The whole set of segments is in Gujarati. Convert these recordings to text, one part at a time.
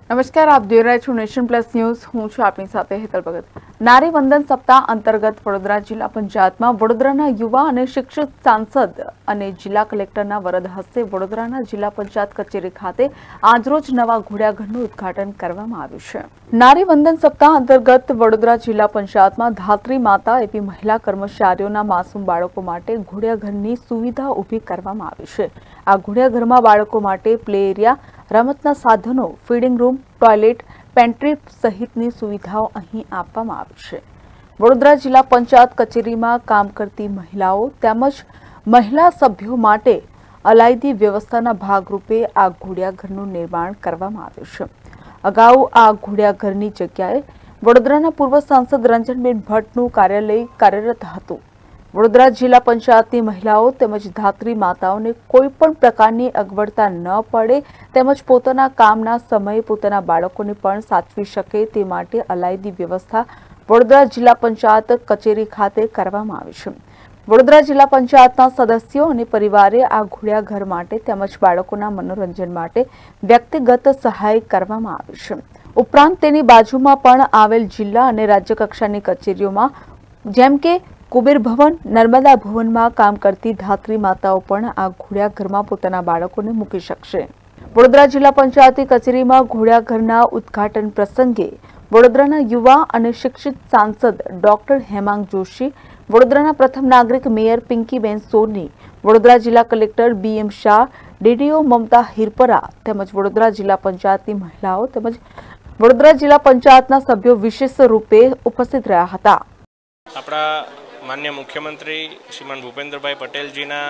નમસ્કાર, આપ જોઈ રહ્યા છો નેશન પ્લસ ન્યૂઝ। હું છું આપની સાથે હેતલ ભગત। નારી વંદન સપ્તાહ અંતર્ગત વડોદરા જિલ્લા પંચાયતમાં વડોદરાના યુવા અને શિક્ષિત સાંસદ અને જિલ્લા કલેક્ટરના વરદ હસ્તે વડોદરાના જિલ્લા પંચાયત કચેરી ખાતે આજરોજ નવા ઘોડિયાઘરનું ઉદ્ઘાટન કરવામાં આવ્યું છે। નારી વંદન સપ્તાહ અંતર્ગત વડોદરા જિલ્લા પંચાયતમાં ધાત્રી માતા એવી મહિલા કર્મચારીઓના માસૂમ બાળકો માટે ઘોડિયાઘરની સુવિધા ઊભી કરવામાં આવી છે। આ ઘોડિયાઘરમાં બાળકો માટે પ્લે એરિયા, રમતના સાધનો, ફીડિંગ રૂમ, ટોયલેટ, પેન્ટ્રી સહિતની સુવિધાઓ અહીં આપવામાં આવી છે। વડોદરા જિલ્લા પંચાયત કચેરીમાં કામ કરતી મહિલાઓ તેમજ મહિલા સભ્યો માટે અલાયદી વ્યવસ્થાના ભાગરૂપે આ ઘોડિયાઘરનું નિર્માણ કરવામાં આવ્યું છે। અગાઉ આ ઘોડિયાઘરની જગ્યાએ વડોદરાના પૂર્વ સાંસદ રંજનબેન ભટ્ટનું કાર્યાલય કાર્યરત હતું। વડોદરા જિલ્લા પંચાયતની મહિલાઓ તેમજ ધાત્રી માતાઓને કોઈપણ પ્રકારની અગવડતા ન પડે તેમજ પોતાના કામના સમયે પોતાના બાળકોને પણ સાચવી શકે તે માટે અલાયદી વ્યવસ્થા વડોદરા જિલ્લા પંચાયત કચેરી ખાતે કરવામાં આવી છે। વડોદરા જિલ્લા પંચાયતના સદસ્યો અને પરિવારે આ ઘોડિયાઘર માટે તેમજ બાળકોના મનોરંજન માટે વ્યક્તિગત સહાય કરવામાં આવી છે। ઉપરાંત તેની બાજુમાં પણ આવેલ જિલ્લા અને રાજ્ય કક્ષાની કચેરીઓમાં જેમ કે કુબેર ભવન, નર્મદા ભવનમાં કામ કરતી ધાત્રી માતાઓ પણ આ ઘોડિયાઘરમાં પોતાના બાળકોને મૂકી શકશે। વડોદરા જિલ્લા પંચાયતી કચેરીમાં ઘોડિયાઘરના ઉદ્ઘાટન પ્રસંગે વડોદરાના યુવા અને શિક્ષિત સાંસદ ડોક્ટર હેમાંગ જોશી, વડોદરાના પ્રથમ નાગરિક મેયર પિંકીબેન સોની, વડોદરા જિલ્લા collector BM Shah, DDO Mamta Hirpara તેમજ વડોદરા જિલ્લા પંચાયતની મહિલાઓ તેમજ વડોદરા જિલ્લા પંચાયતના સભ્યો વિશેષ રૂપે ઉપસ્થિત રહ્યા હતા। આપણા માન્ય મુખ્યમંત્રી શ્રીમાન ભૂપેન્દ્રભાઈ પટેલજીના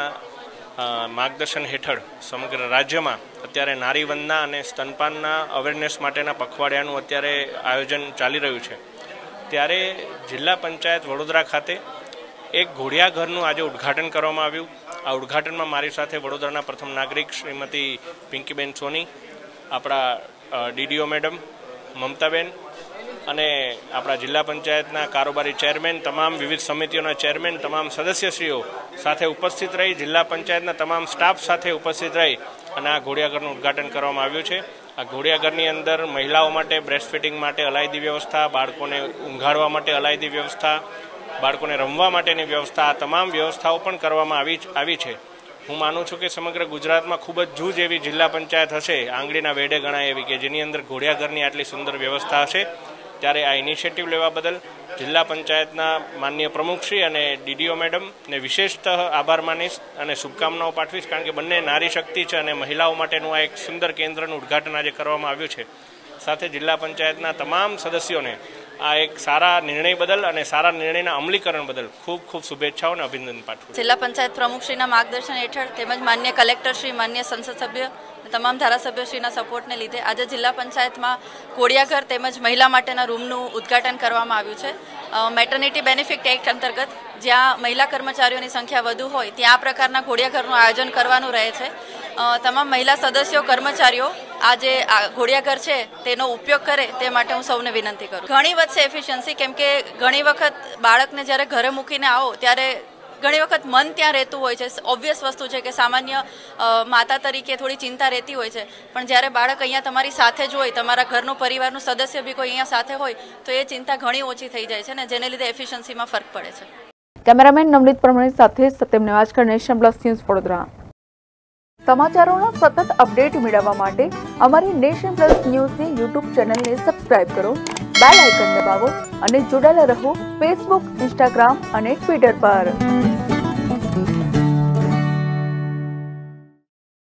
માર્ગદર્શન હેઠળ સમગ્ર રાજ્યમાં અત્યારે નારી વંદના અને સ્તનપાનના અવેરનેસ માટેના પખવાડિયાનું અત્યારે આયોજન ચાલી રહ્યું છે। ત્યારે જિલ્લા પંચાયત વડોદરા ખાતે એક ઘોડિયાઘરનું આજે ઉદ્ઘાટન કરવામાં આવ્યું। આ ઉદ્ઘાટનમાં મારી સાથે વડોદરાના પ્રથમ નાગરિક શ્રીમતી પિંકીબેન સોની, આપણા DDO મેડમ મમતાબેન અને આપણા જિલ્લા પંચાયતના કારોબારી ચેરમેન, તમામ વિવિધ સમિતિઓના ચેરમેન, તમામ સદસ્યશ્રીઓ સાથે ઉપસ્થિત રહી, જિલ્લા પંચાયતના તમામ સ્ટાફ સાથે ઉપસ્થિત રહી અને આ ઘોડિયાઘરનું ઉદ્ઘાટન કરવામાં આવ્યું છે। આ ઘોડિયાઘરની અંદર મહિલાઓ માટે બ્રેસ્ટ ફીડિંગ માટે અલાયદી વ્યવસ્થા, બાળકોને ઊંઘાડવા માટે અલાયદી વ્યવસ્થા, બાળકોને રમવા માટેની વ્યવસ્થા, આ તમામ વ્યવસ્થાઓ પણ કરવામાં આવી છે। હું માનું છું કે સમગ્ર ગુજરાતમાં ખૂબ જ જૂજ એવી જિલ્લા પંચાયત હશે, આંગળીના વેઢે ગણાય એવી, કે જેની અંદર ઘોડિયાઘરની આટલી સુંદર વ્યવસ્થા હશે। ત્યારે આ ઇનિશિયેટિવ લેવા બદલ જિલ્લા પંચાયતના માનનીય પ્રમુખશ્રી અને DDO મેડમને વિશેષતઃ આભાર માનીશ અને શુભકામનાઓ પાઠવીશ, કારણ કે બંને નારી શક્તિ છે અને મહિલાઓ માટેનું આ એક સુંદર કેન્દ્રનું ઉદ્ઘાટન આજે કરવામાં આવ્યું છે। સાથે જિલ્લા પંચાયતના તમામ સદસ્યોને આ એક સારા નિર્ણય બદલ અને સારા નિર્ણયના અમલીકરણ બદલ ખૂબ ખૂબ શુભેચ્છાઓ અને અભિનંદન પાઠવું। જિલ્લા પંચાયત પ્રમુખશ્રીના માર્ગદર્શન હેઠળ તેમજ માન્ય કલેક્ટરશ્રી, માન્ય સંસદ સભ્ય, તમામ ધારાસભ્યશ્રીના સપોર્ટને લીધે આજે જિલ્લા પંચાયતમાં ઘોડિયાઘર તેમજ મહિલા માટેના રૂમનું ઉદ્ઘાટન કરવામાં આવ્યું છે। મેટર્નિટી બેનિફિટ એક્ટ અંતર્ગત જ્યાં મહિલા કર્મચારીઓની સંખ્યા વધુ હોય ત્યાં આ પ્રકારના ઘોડિયાઘરનું આયોજન કરવાનું રહે છે। તમામ મહિલા સદસ્યો, કર્મચારીઓ આ જે ઘોડિયાઘર છે તેનો ઉપયોગ કરે તે માટે હું સૌને વિનંતી કરું। ઘણી વધશે એફિશિયન્સી, કેમ કે ઘણી વખત બાળકને જ્યારે ઘરે મૂકીને આવો ત્યારે ઘણી વખત મન ત્યાં રહેતું હોય છે। ઓબ્વિયસ વસ્તુ છે કે સામાન્ય માતા તરીકે થોડી ચિંતા રહેતી હોય છે, પણ જ્યારે બાળક અહીંયા તમારી સાથે જ હોય, તમારા ઘરનું પરિવારનું સદસ્ય બી કોઈ અહીંયા સાથે હોય તો એ ચિંતા ઘણી ઓછી થઈ જાય છે ને, જેને લીધે એફિશિયન્સીમાં ફરક પડે છે। કેમેરામેન નવનીત પ્રમાણી સાથે Satyam Nevajkar, nation plus news Vadodara. સમાચારોના સતત અપડેટ મેળવવા માટે અમારી નેશન પ્લસ ન્યૂઝની YouTube ચેનલને સબસ્ક્રાઇબ કરો, બેલ આઇકન દબાવો અને જોડાયેલા રહો Facebook, Instagram અને Twitter પર।